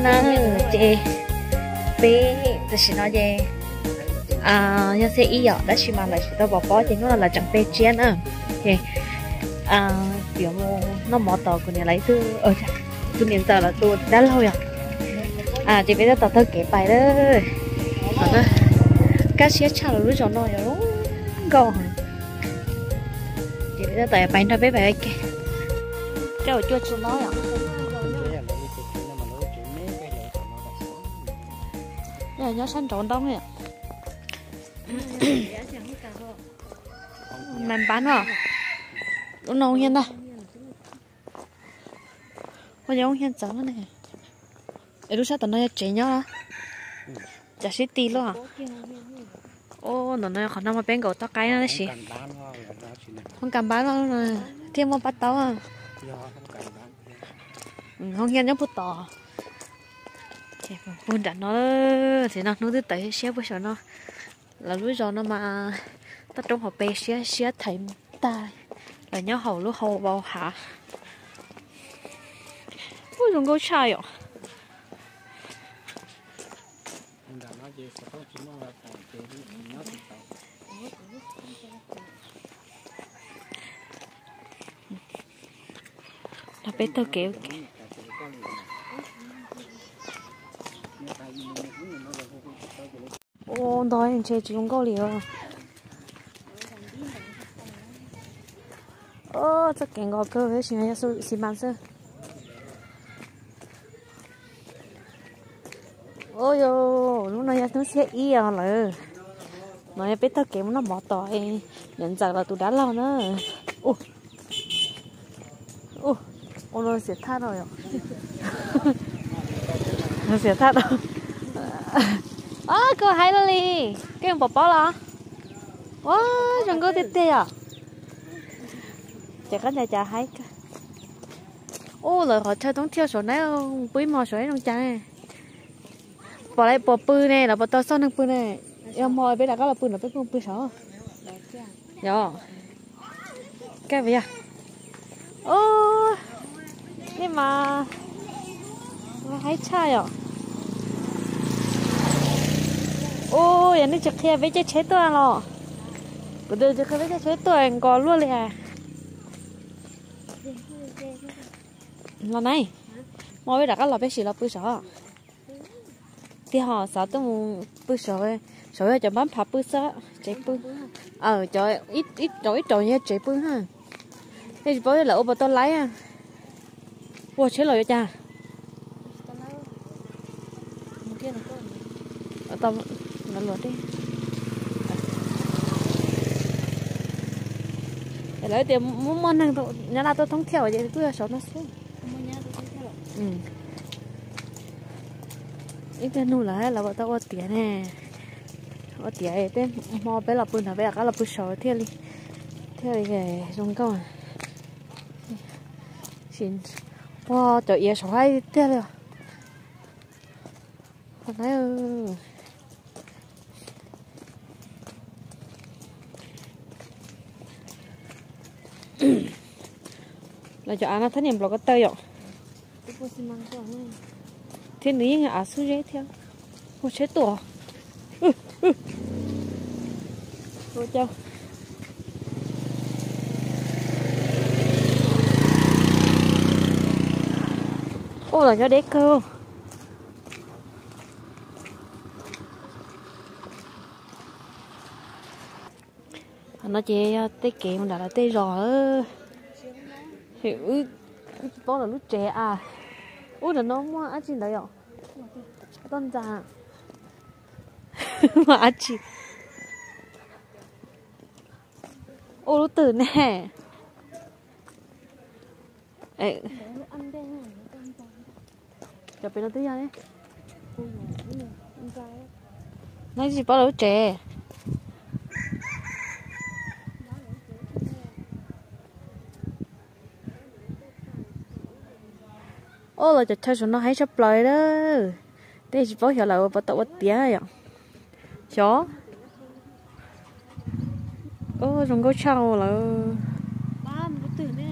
nó chị bé tôi xin nói gì nhà xe ý ở đó chỉ mà lại tôi bỏ thì nó là chẳng bé chén nữa thì kiểu nó mỏ tàu của này lấy thứ ở tôi hiện giờ là tôi đã lâu rồi chị bây giờ tao thơ kể bài đó nó cá xé chả là lúc cho nó rồi gò chị bây giờ tại bài nó bé bài cái rồi chưa cho nó rồi rồi nhớ săn trộn đông nè mình bán vào nó nâu hiên đó bây giờ ông hiên trắng này để lúc sau tụi nó chế nhau chả xí tì luôn à ô nó nói khả năng mà bên cầu tao cái nó đấy xí không cầm bán đâu rồi thêm một bắt tao à không hiên nhóc bút tỏ buồn đạn nó thì nó thứ tới xé bây giờ nó là lúc giờ nó mà ta trong học bé xé thấy ta là nhớ hầu lúc hầu vào hả ôi dùng câu trai ạ là bé tao kéo ô đói anh chơi chúng câu liều ô chắc kẹn gò cơ với xin anh xin bán sơ ôi yo lúc này nó sẽ ý à là nói biết tao kém nó bỏ tỏi nhận rằng là tôi đã lâu nữa ô nó sẽ thắt rồi nó sẽ thắt rồi cô hay là đi cái ông bỏ là wow chẳng có tê tê à chả có nhà chả hay ô lời họ chơi tống theo số này quý mò số ấy trong trái bỏ lại bỏ pư này là bỏ tao son thằng pư này em mò bây giờ có là pư là biết không pư sao dạ cái gì à ô nhưng mà hay trai à ô vậy nó chụp theo với chế tôi rồi bữa giờ chụp với chế tôi anh có luôn liền là này mọi người đã có là bé xí là bữa sợ thì họ sợ tôi muốn bữa sợ cho bám phá bữa sợ chế bữa trời ít trời nha chế bữa ha thì bữa là ô bà tôi lấy à ô chế lời cho cha tao nó lột đi để lấy tiền muốn món hàng tôi nhà nào tôi không theo vậy cứ sợ nó xuống ít cái nu là bọn tao có tiền nè có tiền tên mò bé là bún là bé là bún sò theo đi cái dùng câu à xin wow trời ơi sò hay theo rồi còn thấy là cho anh thấy niềm lo cái tay rồi thế ní nghe số dễ theo một chế tổ thôi cho ô là cho đế cơ nó chỉ tê kẹo đã là tê rồi hiểu đó là lúc trẻ à ui là nó mua ăn chín đấy ạ con già mà ăn chín ô lúc tử nè ê chụp bên nó tới đây nói gì bao lâu trẻ ô là chợt thấy nó hay sắp lời đó thế chỉ bảo hiểu là bắt đầu bắt tía vậy chó ô dùng câu chào là ba một từ nè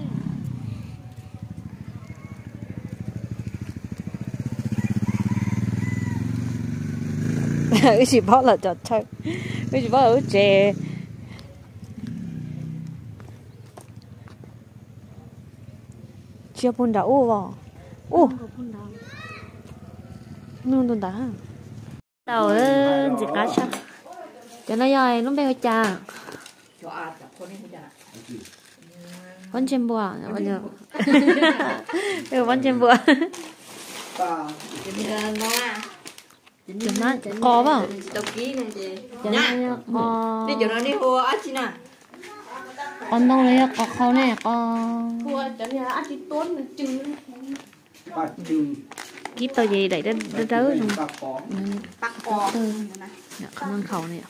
cái gì bỏ là chọt chơi cái gì bỏ ở chè chưa phun đậu vào nương tồn đá đầu gì cá cha cho nó dài nó bé cha con chim bùa bây giờ con chim bùa chừng nó có vào đầu ký này chị nhá đi chỗ nó đi hùa á chị nè con đâu đấy có khâu này con hùa chỗ này á chị tốt chừng kíp tao gì đẩy đến rớ bạc cò không ăn khẩu này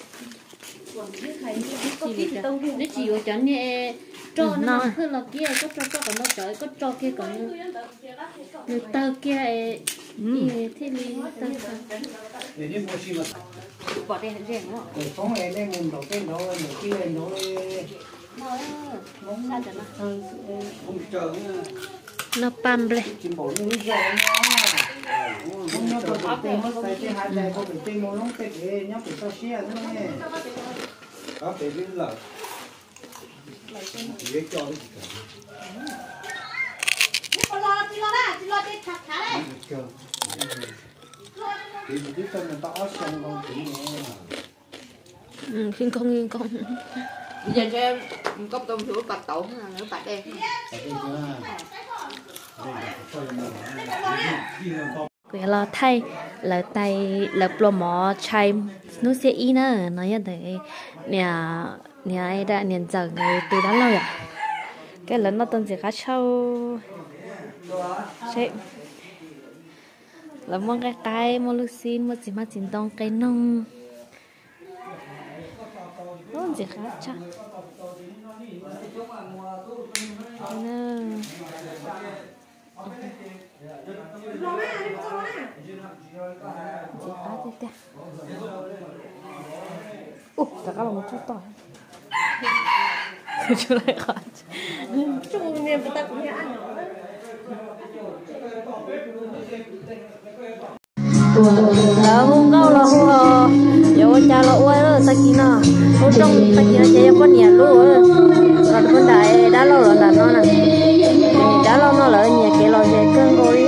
nó chỉ có chọn như cho nó hơn là kia có cho còn nó tới có cho kia còn người tao kia thế li tao bỏ đây rẻ quá không này đây mình đầu tiên nó kia nó sao cho nó không chờ nó pam lên chim bổ như vậy không nhớ được tên nó phải cái hai này có được tên nó cái thế nhớ được sao xia nữa nè có thể biết là để cho chị lo đi thắt thắt đấy thì mình biết tên mình tao xong con chỉ khiên con bây giờ cho em cốc tôm thử bạc tẩu nữa bạc đen cái là thay là tay là pro mỏ chai nó sẽ in nữa nói như thế nhà ai đã nhận giờ ngày từ đó lâu rồi cái lớn nó tên gì khác sâu sẽ là món cái món lưu xin món gì mà chín đông cái nông nó gì khác chắc tất cả một chút tỏi chú lại khỏi chú niệm ta cũng nghe ăn hôm câu là hôm giờ cha là uai rồi ta kia nào hôm trong ta kia chơi con nhà luôn rồi con đại đã lâu rồi là nó nè đã lâu nó lại nhà kia rồi về cơn gối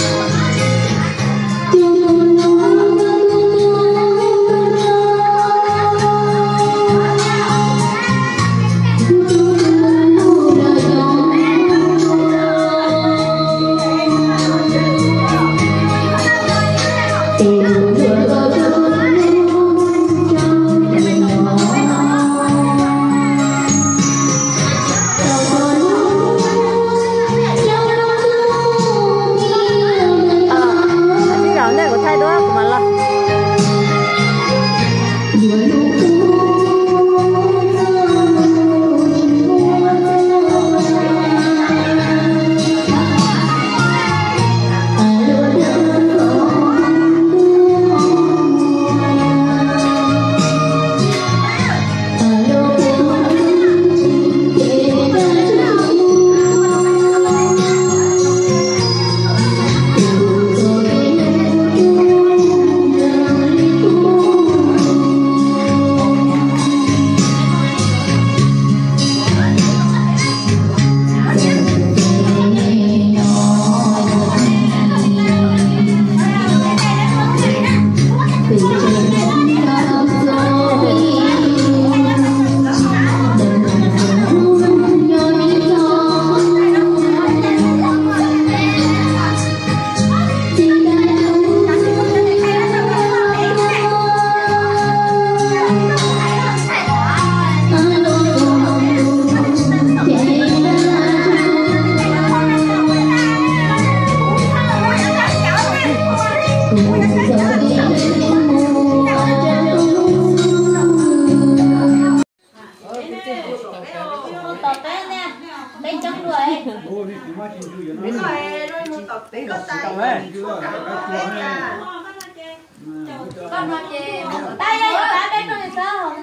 con mặc gì tay đây ba bé con thì sao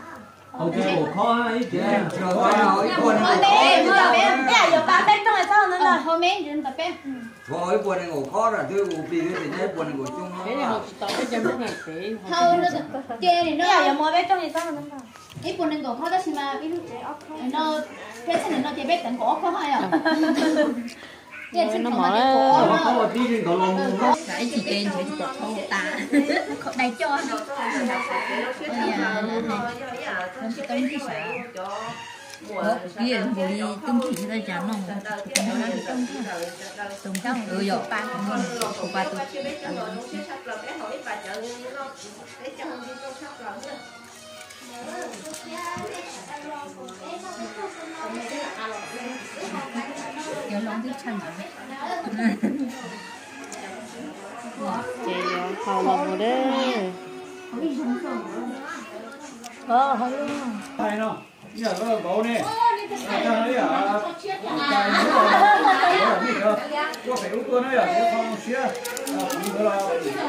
ok khó ấy chứ bé bé bé giờ ba bé con thì sao nữa rồi hôm nay chúng ta bé Rồi buồn này ngủ khó rồi, tôi ngủ vì cái gì đấy buồn này ngủ chung. Cái này một tao cái chân lúc này thế. thôi nó chê này nó giờ mua bé trong thì sao nó không ít buồn nên có đó mà ví dụ nó thế nên nó chỉ biết tận cổ không hay à nó mở có một tí thì có lòng nó cái gì trên thì có không ta không đầy cho nó tâm cái sao kia bố đi tung chỉ ra chán nó đang bị tung trong rồi ba của ba tôi nhớ lòng biết chân chị hầu là một đấy không luôn tay nó giờ có bố nè ta nói à có phải uống cua nữa à không xía cũng là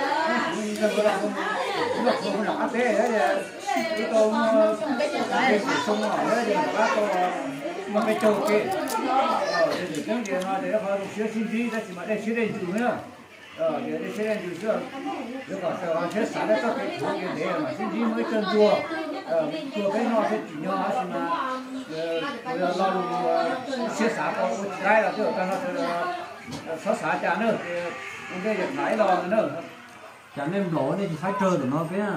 không là áp thế đấy cái tôm cái sông ở đấy thì các tôm mà cái trâu kia để cái gì mà để họ xía xin gì đó chỉ mà để xía để chủ nữa để xía để chủ nữa nếu có sao họ xía xả đấy các cái thứ để mà xin gì mới chân chua chua cái nó sẽ chỉ nhỏ xin mà lo xía xả có cái là cái nó sẽ xả chả nữa cái việc thái lo nữa Chẳng em lỗ này thì phải trơ được nó cái à.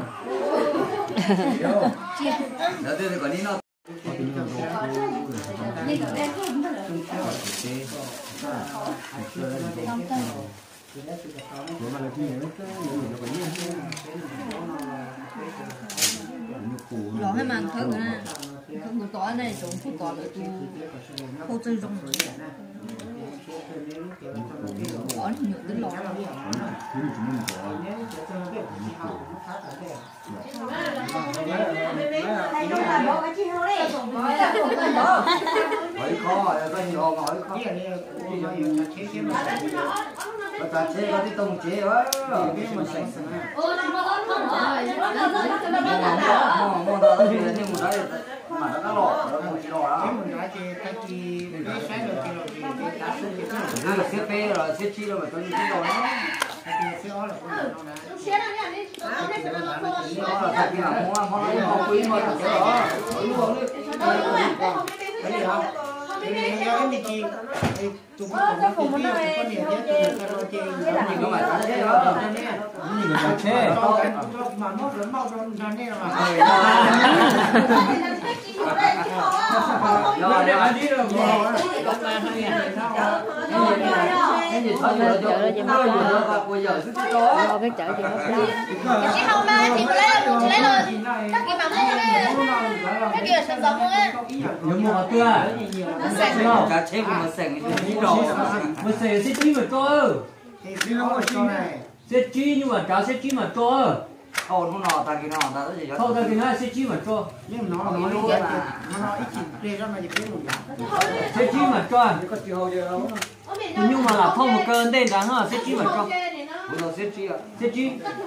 Đó thì còn đi nó. Lo hay mà thở nữa không có tỏi này chúng không có được tu không chơi rong rồi có nhiều cái lo Hỏi khó, có nhiều hỏi khó. Ta chế có cái tông chế đó. Mong đó là nhưng mà đấy mà nó lọ nó chỉ lọ đó. Đây là xếp phê rồi xếp chi đâu mà tôi như thế rồi đó. Đó là thật là mua quý mà cái đó. Luôn đi. Cái gì không? cái chợ gì chị không ba chị lấy luôn các chị bằng mua các chị sản phẩm á Nhưng mà tưa cá chép mà sành cái đồ mà sành xếp chi mà to xếp chi nhưng mà cá xếp chi mà to thôi nó nọ ta cái nọ ta cái gì đó thôi ta cái nó xếp chi mà to nhưng nó luôn là nó ít chỉ ra mà chỉ biết một xếp chi mà to có chiều hồi giờ đâu nhưng mà là không một cơn tên đáng là xếp chi mà to bây xếp chi à xếp chi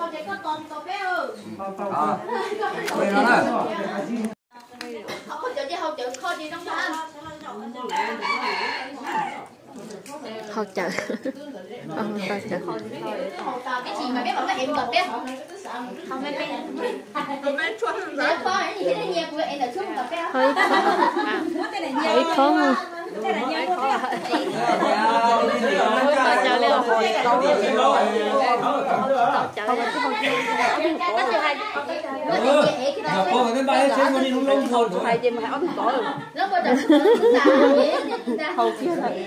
đây nó này hậu chợ hậu chợ cái gì mà biết bảo là em tập biết không biết khó cái gì thế này của em là trước tập biết hơi khó con cái bay trên con đi lung lung thôi phải gì mà áo thì có rồi nó có chợ hậu kia là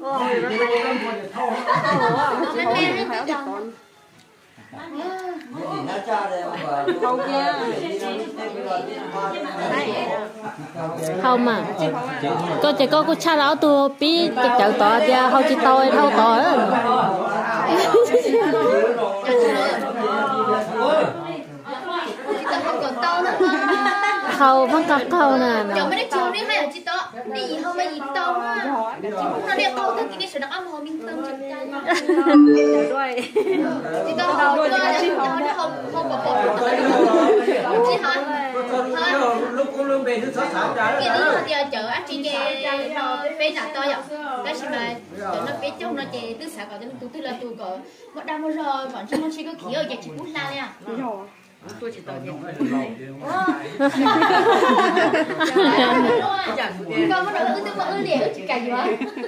không mà có chỉ có cô cha lão tôi biết chợ tỏ ra không chỉ tôi thâu tỏi khâu vẫn còn khâu nè chồng mới chiều đi hay là chị to đi gì không mấy gì to nó đẹp to tất cái sự đặc âm hồ minh tâm chị to đầu cho nó không có chị hả con lương về thứ 6 trả cái đó. đứa thì chợ ăn chị cái phê nạp to vậy cái gì mà chợ nó phê chung nó chị thứ sáu có cho nó từ là từ có bọn đang mua rồi bọn chúng nó chỉ có khí ở nhà chỉ bút la nha tôi chỉ tao nhé con bắt đầu cứ tức vỡ liền chỉ cả gì đó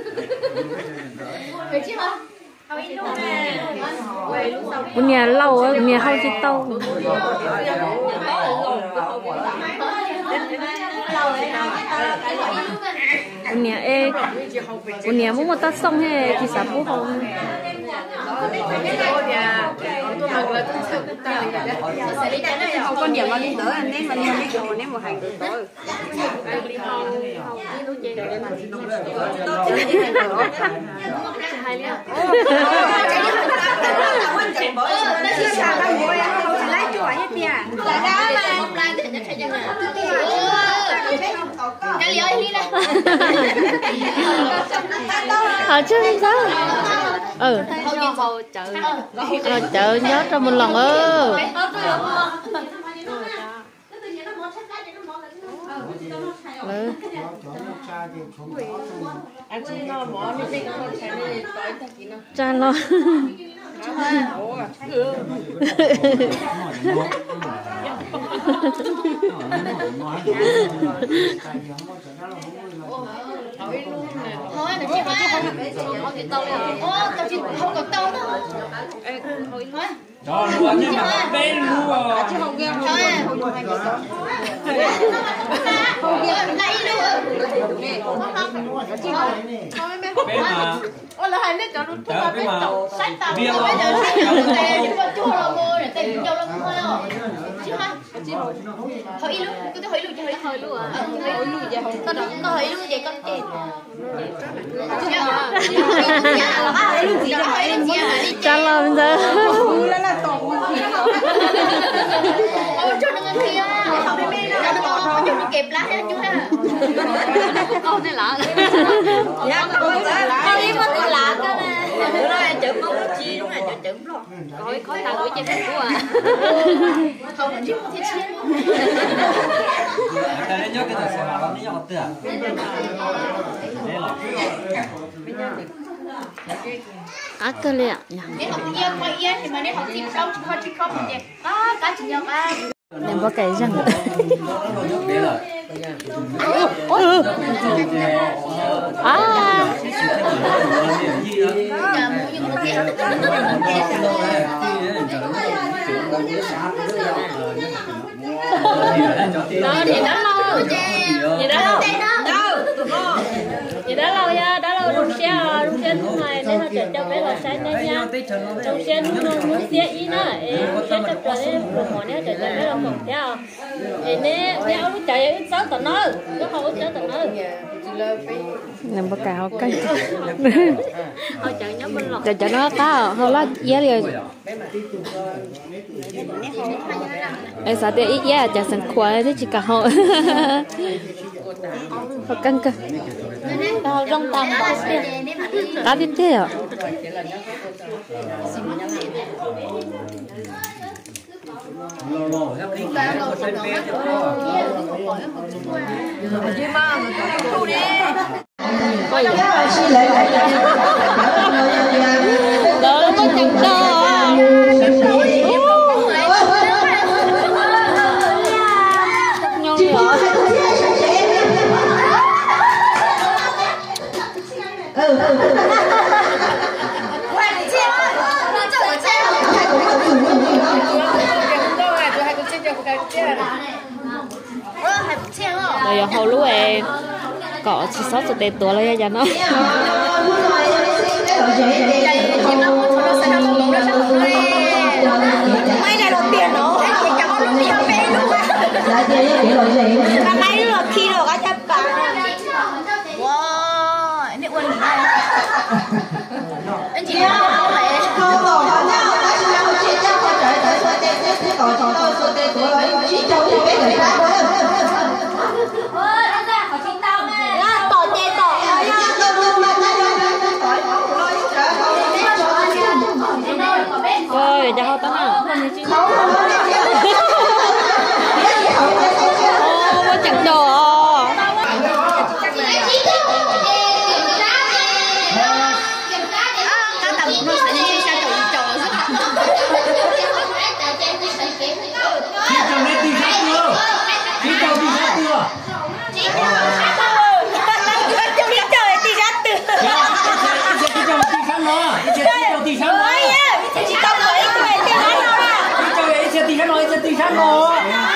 phải chứ hả Bún nhà lâu á, nhà hao chỉ tàu. Bún nhà ê, bún nhà muốn một tát xong hay chỉ sắm bún không? con điểm vào đi tới anh nên mà đi đồ nên một hành tới Ờ chứ sao? Ừ. Chợ nhớ cho một lần ơ. Cha lo. thôi là chị hoa tao chỉ không có tao đâu thôi Đó luôn nhưng mà bên luôn. chứ không nghe thôi không nghe lại luôn Bên mà ôi là hai đứa cho nó tua bên tàu sách tàu bây giờ sách tàu để cho chua là mua để tiền cho nó mua đâu chứ ha hỏi luôn cứ tôi hỏi luôn cho hỏi luôn à hỏi luôn vậy không tao hỏi luôn vậy con tiền Cha lo bây giờ. Cho nó ngon kia cho nó kẹp lá hết chú ha con này lạ con đi mất cái lạ cơ nè bữa đó em chữ móng chi đúng là chữ luôn rồi khói tao đuổi trên của à không là chữ thiết chiến ta nên nhớ cái thời gian nó nhớ học tưởng Cá cơ lẹ nhỉ. nếu học yên coi yên thì mà nếu học thêm xong thì không thì cá chỉ nhau ba Em có cái răng. À. Đó thì đó lâu gì đó gì đó lâu nha đó lâu rung xe lúc này nên là cho bé là sáng đấy nha rung xe lúc xe ý nữa xe chập rồi đấy rung mỏ nhá cho bé là không theo nên theo lúc chạy sáu tận nữa lúc không có sáu tận nữa làm bao cào cái họ chạy nhớ bên lọt chạy nó cá không lá giá rồi em sao để ít giá chạy sẵn khoai thế chỉ cả họ họ căng cơ rong tam bao cá tiếp thế à đó có chẳng đâu rồi hồi lúc em có chỉ sót từ tuổi lấy ra nó may ra được tiền nó thì cho nó đi học về luôn may được khi được cái chấp cả wow này quên anh chị không phải rồi cho họ tao nào không thì chứ chẳng Chúng đi chơi thì ra từ. Đi chơi tí sáng nó. Đi chơi tí sáng nó. Chị tao nói cái tí sáng nó ra. Đi chơi tí sáng nó, đi tí sáng nó.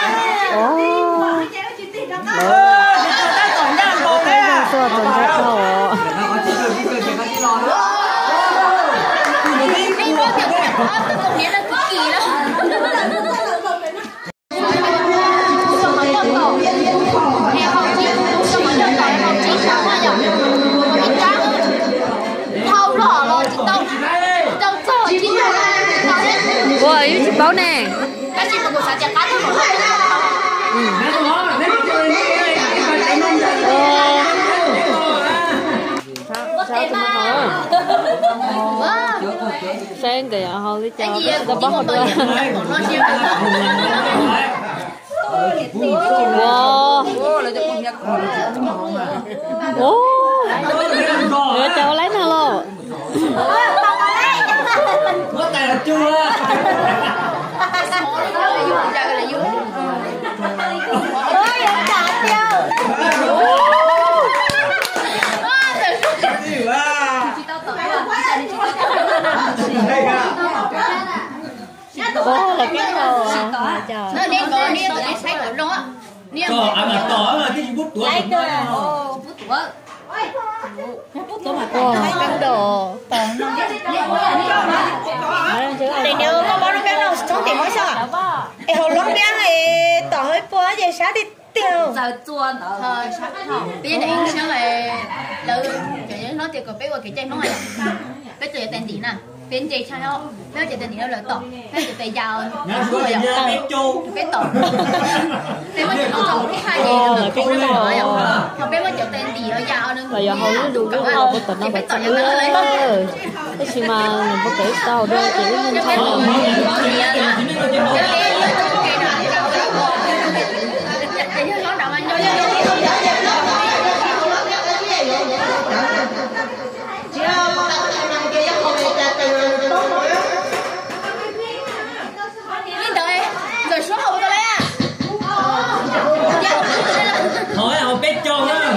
Ôi, chị báo nè. Các chị một cuộc xã chạy cá thôi một lần. Sao tụi nó hả? Sáng kìa thôi đi cho tao bắt được. Wow. Để cho lấy nó luôn. Có tài là chưa? Ôi, em chặt chưa? Bố là cái đồ. Nó đi còn đi tụi thấy tụi nó. Có ăn là tỏ là cái bút tuổi. Lấy cơ. Bút tuổi. Căng đồ. Thì nếu có bao nhiêu cái nào trong tiền mới sao à? Ê hồi lúc bé này tỏ hơi bữa giờ sáng đi tiêu. Giờ chuồn Thôi sáng không. Bây giờ này sáng này lỡ kiểu như nó thì có bé qua cái chân nó này. Bé chơi tiền tỷ nè. Bên chơi sao nó? Bé chơi tiền tỷ nó là tỏ. Bé chơi tiền giàu. Nó có là bé châu. Bé tỏ. Bé mới chơi tỏ cái hai gì nữa. Cái nó rồi. Không bé mới chơi tiền tỷ nó giàu nữa. Là giờ hồi nó đủ cái nào của tụi nó phải chơi ơi. Cái gì mà mình có kể sao đâu chỉ nên chơi nữa. Rồi số hậu tôi lấy à? Thôi à, bé châu nữa.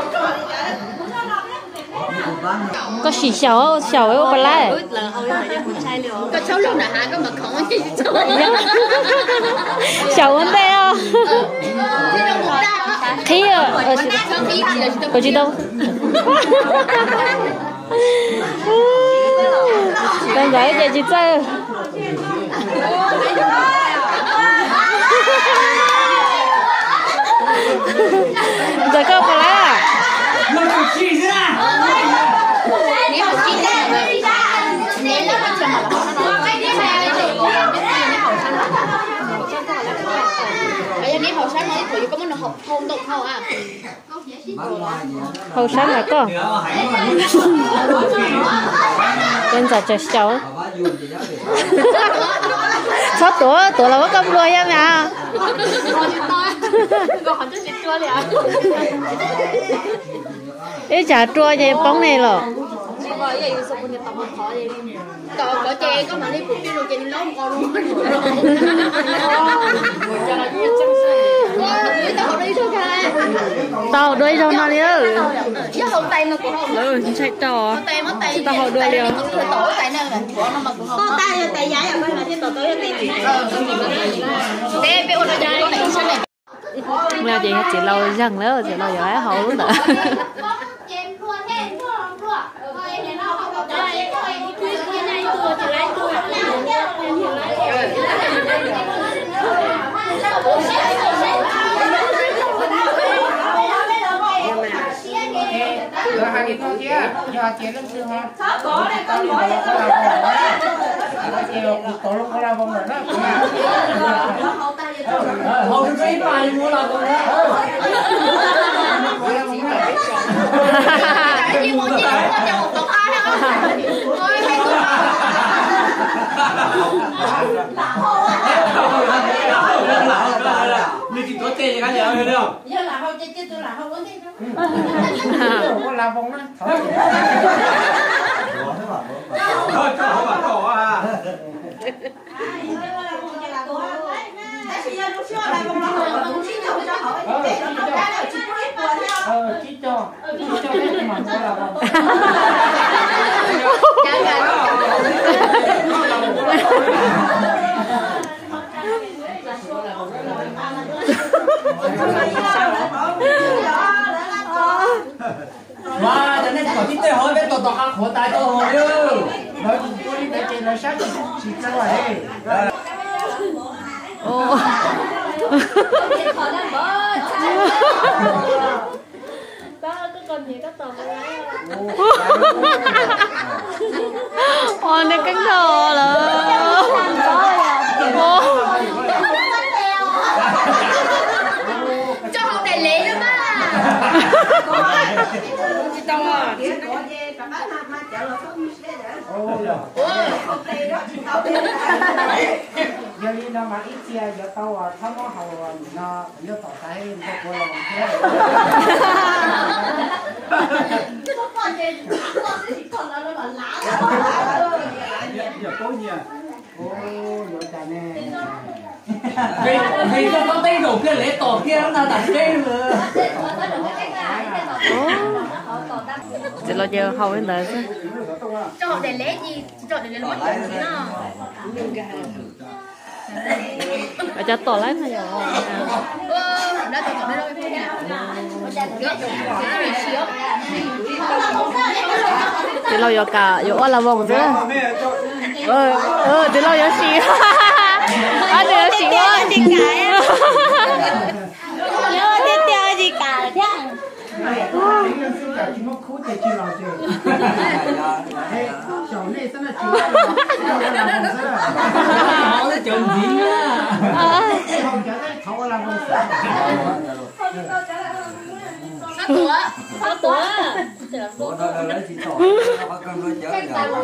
Có xì xào xào ấy bà lại. Có cháu lúc nào hả có mật khẩu gì cháu. Xào hơn đây à? Thế à? Có gì đâu. Con gái giờ chị chơi. Giờ con bà lại à? Nó có chi ra. Nếu mà chị nếu là bắt chồng mà bây giờ nếu hậu sáng nói tụi có muốn học hôn tục không à? Hậu sáng là có. Con giờ chờ cháu. Sáu tuổi là có công đôi em à? Ý chả chua vậy bóng này rồi. Có chè có mà đi phụ chuyên đồ chè đi lớn con luôn. Tao đuôi cho nó đi ơi. Chứ hậu tay mà cũng không. Ừ, chạy trò. Tao hậu đuôi liền. Tổ tay nó là của nó mà cũng không. Tay giá là cái tổ tới tiền. Bé bé ôn nó dài con này sao này. Mà chị lâu dần nữa chị lâu giờ hậu luôn nữa. Hai cái con kia, giờ chị lên chưa hả? Có đây con có đây con làm tổ lúc có làm vòng rồi đó. Hầu cái gì mà mua là con đó. Như một chiếc con cho một tổ ai đó. Ôi hay Như chị có tiền cái gì không hiểu không? giờ là không chứ tôi là không có tiền đâu. Có làm vòng đó. Thôi cho họ bảo cỏ à. Hãy subscribe cho kênh Ghiền Mì Gõ để không bỏ lỡ những video hấp dẫn. chỉ cho cái món đó là 哇，人哋頭先對海邊度下河大到河了， nói chúng tôi đi nói sát chỉ cho là đi Ôi, nó cứng đồ rồi. Cho học đại lễ nữa mà. Chị Tông à. giờ đi nó mà ít chia giờ tao à thăm nó hầu nó giờ tao thấy nó coi là một thế giờ có gì à giờ trả nè vì có tay đầu kia lễ tổ kia nó đặt cái nữa. Chị lo giờ hầu đến đời chứ. Cho học đại lễ gì? Cho đại lễ mất chồng nó. Ở cho tổ lấy thôi rồi. Đã tổ đây rồi thôi nha. Chị lo giờ cả giờ là vòng chứ. Chị lo giờ xì. Anh giờ xì quá. Nhớ tiếp theo gì cả thế. chỉ có khối để chỉ lo chứ chồng này sao nó Nó là chồng gì á? không cho đấy thấu là không sao Có tuổi. Ủa đó lấy chỉ tổ nó cần nó chở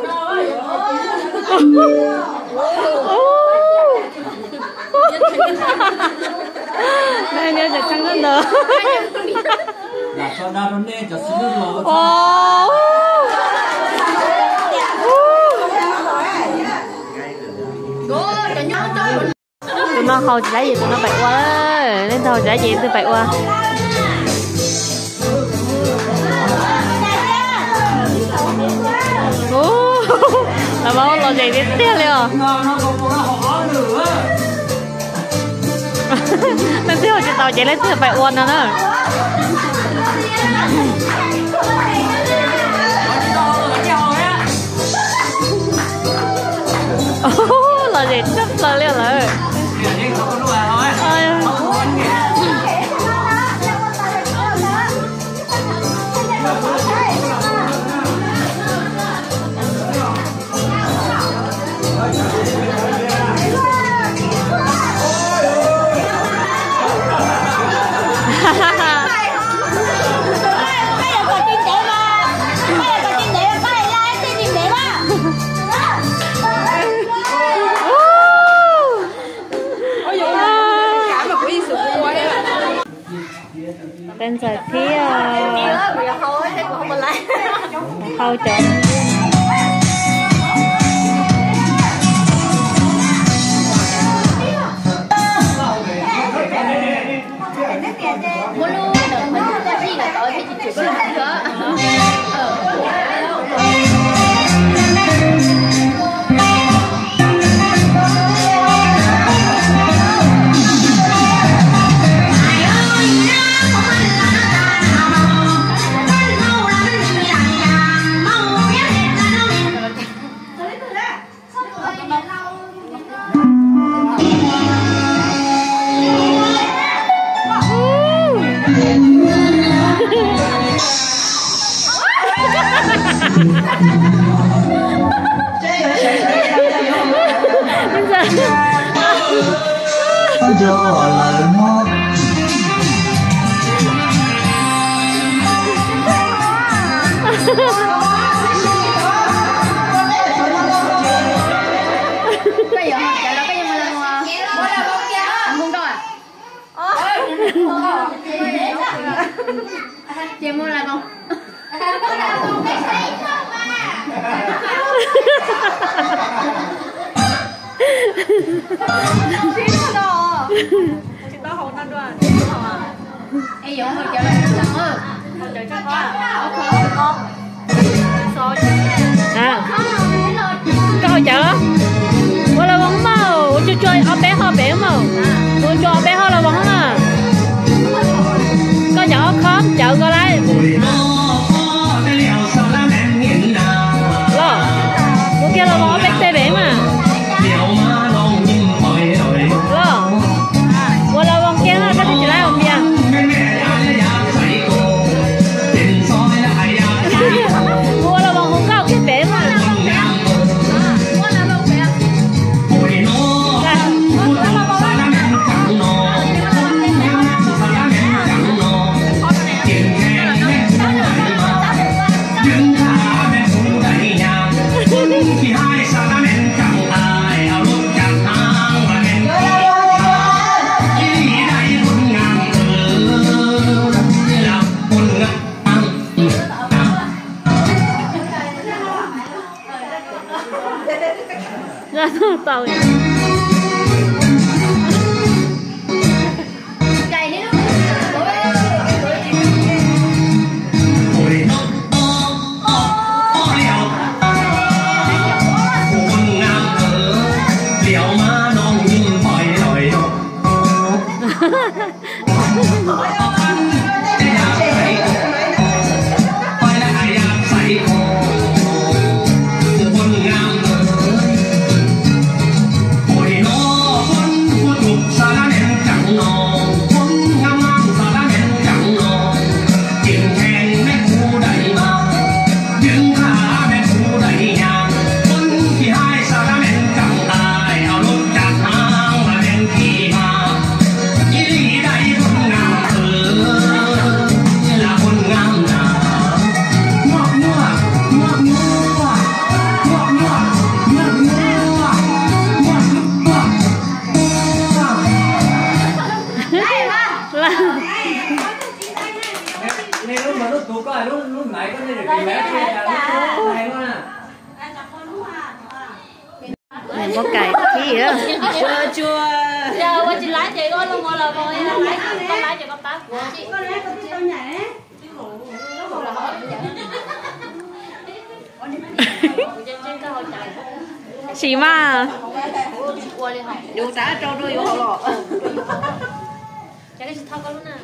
Đây nhớจะtrăng hơn nữa. là cho đa nó nè cho xin lỗi. Tụi nó không chỉ lấy gì tụi nó bậy quá đấy. Lên thôi chỉ gì tụi bậy quá. Là bao lo gì đến tiếc liền. Nó còn có họ nữa. Nên tiếc chỉ tao chỉ lấy tụi bậy uốn nữa. Là gì chấp là liền rồi. Tên giờ phía khâu chợ Muốn luôn được mình có gì là tội thì chỉ có làm nữa. Cái gì hả? Chạy là cái gì mà lần mà anh không đâu à? Chị mua là không? Chị tao không ăn đâu à? Em giống người trả lời thằng ơi. à có hỗ trợ我老公嘛我就做我俾好俾嘛我做俾好老公啊có nhỏ khóm chợ過嚟lo我叫老公逼車俾嘛lo我老公驚啦跟住嚟我邊我老公好高嘅俾嘛ra tàu có cày cái gì đó chua giờ qua chị lái chị có luôn mọi là con lái cho con bác của chị con lái con tao nhảy xì ma dù trả trâu đuôi vô lọ cái thao con luôn nè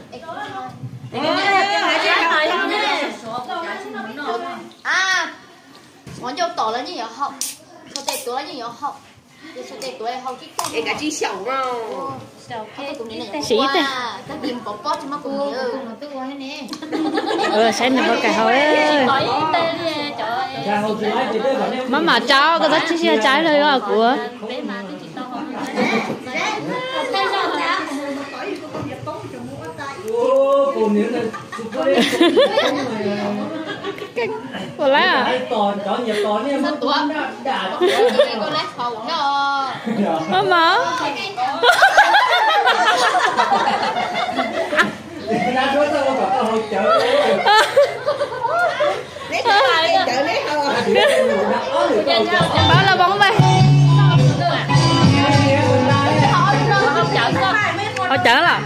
à món dâu tỏi là như vậy không số tiền tuổi là như vậy không số tiền tuổi không cái cái cả chi xấu đâu xí thế cái điểm bỏ bót cho nó cũng nhớ xem được cái hồi mà cháu có rất chi tráiเลยà của của lấy à sao tuổi con lấy khẩu đó mà bảo là bóng bay họ chở là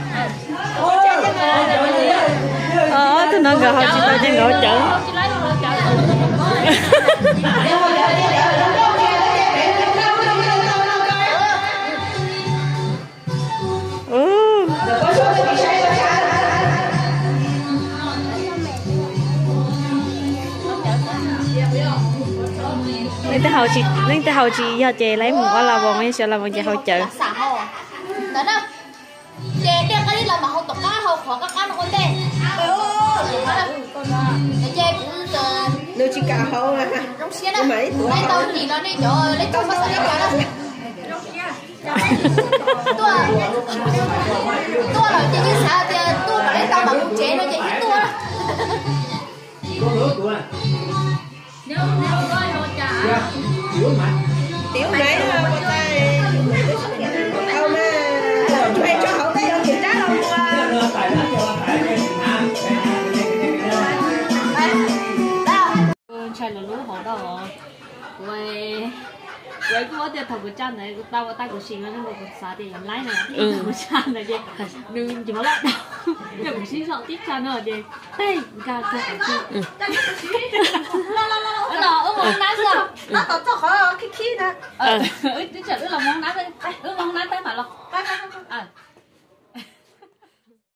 tôi nói gỡ họ chỉ tay trên gỡ chở nên tới hậu chị giờ chị lấy một là bông ấy sẽ là một chị hậu chợ đó đâu chị đem cái đi là mà hậu tập cá hậu khó các ăn con đen chị cũng nếu chỉ cả hậu là trong xe đó lấy tao thì nó đi chỗ lấy tao phát lấy cả đó tua là chị như sao thì tua mà lấy tao mà một chế nó chị tua đó nếu coi họ trả tiểu này là con tay không mà thuê cho hậu đây đâu kiểm tra đâu chạy là lúa họ đâu rồi vậy có tiền thầu của cha này tao của chị nó một xã thì làm lái này thầu của cha này chứ đừng chỉ có lại đâu đừng xin sợ tiếp cha nữa chứ Đây, gà gà. Nó món đá sao? nó tập cho khó khi nè. Tôi chả biết là món đá đây.